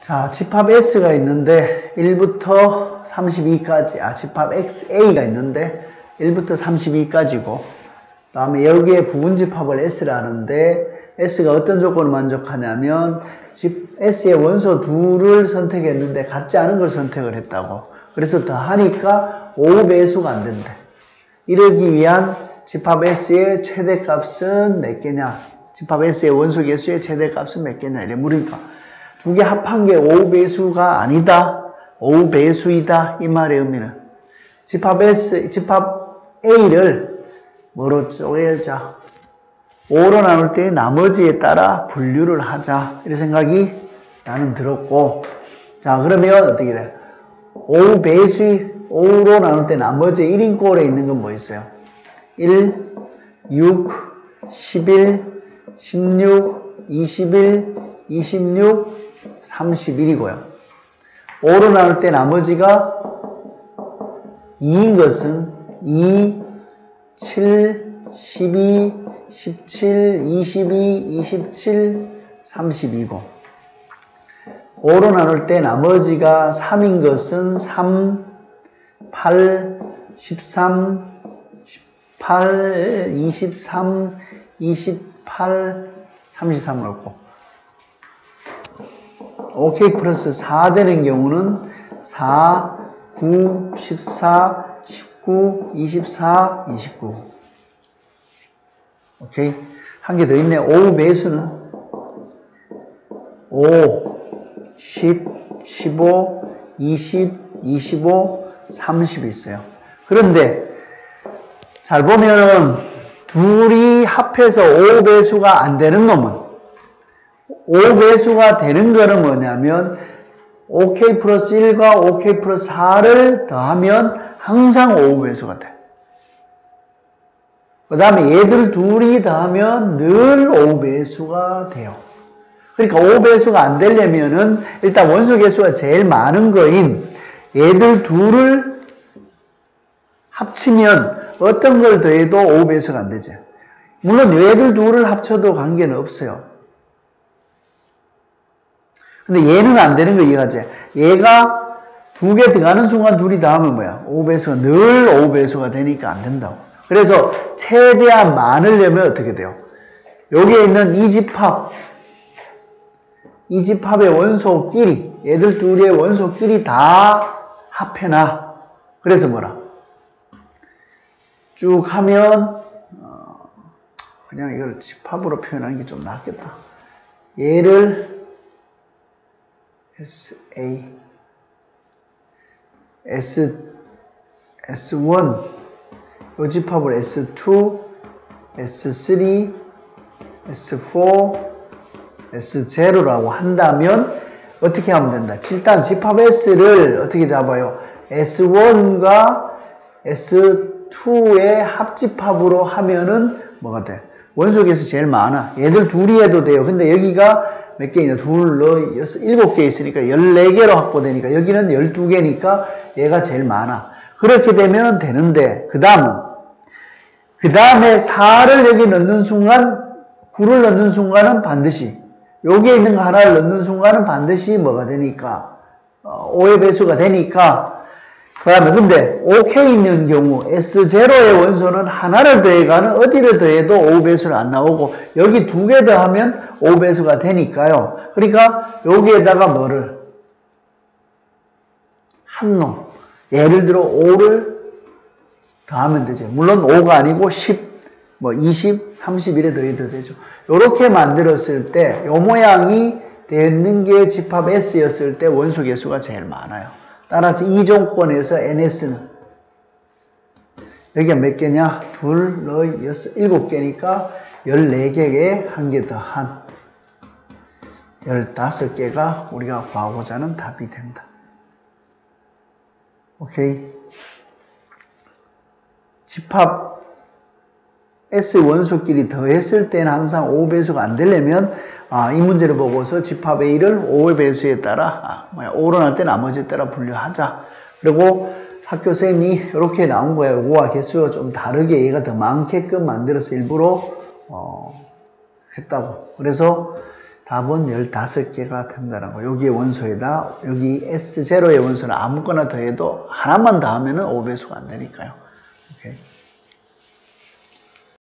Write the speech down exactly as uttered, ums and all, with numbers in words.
자, 집합 S가 있는데 일부터 삼십이까지, 아, 집합 엑스에이가 있는데 일부터 삼십이까지고, 그 다음에 여기에 부분집합을 S라 하는데 S가 어떤 조건을 만족하냐면 집 S의 원소 둘을 선택했는데 같지 않은 걸 선택을 했다고. 그래서 더하니까 오 배수가 안 된대. 이러기 위한 집합 S의 최대값은 몇 개냐? 집합 S의 원소 개수의 최대값은 몇 개냐? 이래 물으니까 두 개 합한 게 오 배수가 아니다. 오 배수이다. 이 말의 의미는 집합 S, 집합 A를 뭐로 쪼개자? 오로 나눌 때 나머지에 따라 분류를 하자. 이런 생각이 나는 들었고, 자, 그러면 어떻게 돼요? 오 배수의 오로 나눌 때 나머지 일 인꼴에 있는 건 뭐 있어요? 일, 육, 십일, 십육, 이십일, 이십육, 삼십일이고요. 오로 나눌 때 나머지가 이인 것은 이, 칠, 십이, 십칠, 이십이, 이십칠, 삼십이고, 오로 나눌 때 나머지가 삼인 것은 삼, 팔, 십삼, 십팔, 이십삼, 이십팔, 삼십삼을 얻고, 오케이 플러스 사 되는 경우는 사, 구, 십사, 십구, 이십사, 이십구. 오케이. 한 개 더 있네. 오 배수는 오, 십, 십오, 이십, 이십오, 삼십 있어요. 그런데 잘 보면은 둘이 합해서 오 배수가 안 되는 놈은, 오 배수가 되는 거는 뭐냐면 오케이 플러스 일과 오케이 플러스 사를 더하면 항상 오 배수가 돼. 그 다음에 얘들 둘이 더하면 늘 오 배수가 돼요. 그러니까 오 배수가 안 되려면은 일단 원소 개수가 제일 많은 거인 얘들 둘을 합치면 어떤 걸 더해도 오 배수가 안 되죠. 물론 얘들 둘을 합쳐도 관계는 없어요. 근데 얘는 안 되는 거 이해하지? 얘가 두 개 들어가는 순간 둘이 더하면 뭐야? 오 배수가 늘 오 배수가 되니까 안 된다고. 그래서 최대한 많으려면 어떻게 돼요? 여기에 있는 이 집합, 이 집합의 원소끼리, 얘들 둘의 원소끼리 다 합해놔. 그래서 뭐라? 쭉 하면 어, 그냥 이걸 집합으로 표현하는 게 좀 낫겠다. 얘를 에스에이, S, 에스원, 이 집합을 에스투, 에스쓰리, 에스포, 에스제로라고 한다면 어떻게 하면 된다? 일단 집합 S를 어떻게 잡아요? 에스원과 에스투의 합집합으로 하면은 뭐가 돼? 원소개수 제일 많아. 얘들 둘이 해도 돼요. 근데 여기가 몇 개 있냐? 둘, 너, 여섯, 일곱 개 있으니까 열네 개로 확보되니까 여기는 열두 개니까 얘가 제일 많아. 그렇게 되면 되는데, 그 다음은, 그 다음에 사를 여기 넣는 순간, 구를 넣는 순간은 반드시, 여기에 있는 거 하나를 넣는 순간은 반드시 뭐가 되니까, 어, 오의 배수가 되니까, 그 다음에 근데 오케이 있는 경우 에스제로의 원소는 하나를 더해가는 어디를 더해도 오 배수는 안 나오고 여기 두 개 더하면 오 배수가 되니까요. 그러니까 여기에다가 뭐를 한 놈, 예를 들어 오를 더하면 되죠. 물론 오가 아니고 십, 뭐 이십, 삼십일에 더해도 되죠. 이렇게 만들었을 때 이 모양이 되는 게 집합 S였을 때 원소 개수가 제일 많아요. 따라서 이 조건에서 엔에스는 여기가 몇 개냐? 둘, 너, 여섯, 일곱 개니까 열네 개에 한 개 더한 열다섯 개가 우리가 구하고자 하는 답이 된다. 오케이. 집합 S 원소끼리 더했을 때는 항상 오 배수가 안 되려면 아, 이 문제를 보고서 집합 A를 오의 배수에 따라, 아, 뭐야, 오로 날 때 나머지에 따라 분류하자. 그리고 학교 쌤이 이렇게 나온 거예요. 오와 개수가 좀 다르게 얘가 더 많게끔 만들어서 일부러, 어, 했다고. 그래서 답은 열다섯 개가 된다는 거. 여기에 원소에다 여기 에스 제로의 원소는 아무거나 더해도 하나만 더하면 오 배수가 안 되니까요. 오케이.